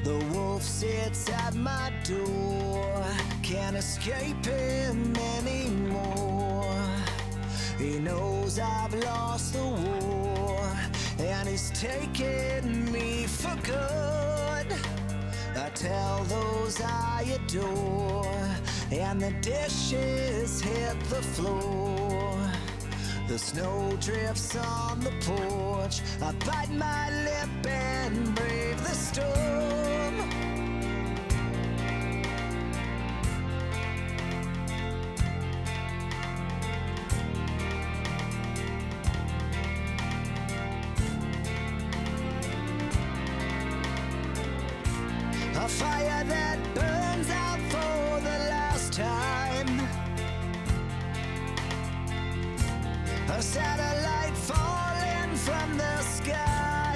The wolf sits at my door, can't escape him anymore. He knows I've lost the war, and he's taken me for good. I tell those I adore, and the dishes hit the floor. The snow drifts on the porch, I bite my lip and brave the storm. A fire that burns out for the last time, a satellite falling from the sky.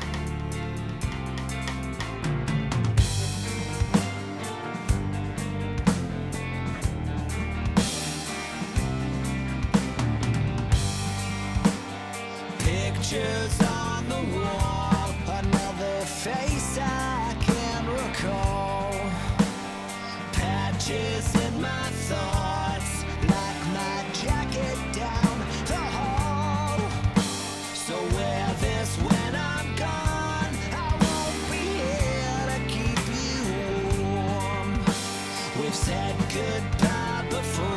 Pictures on the wall, another face I can't recall. Patches in my thoughts, like my jacket down the hall. So wear this when I'm gone, I won't be here to keep you warm. We've said goodbye before.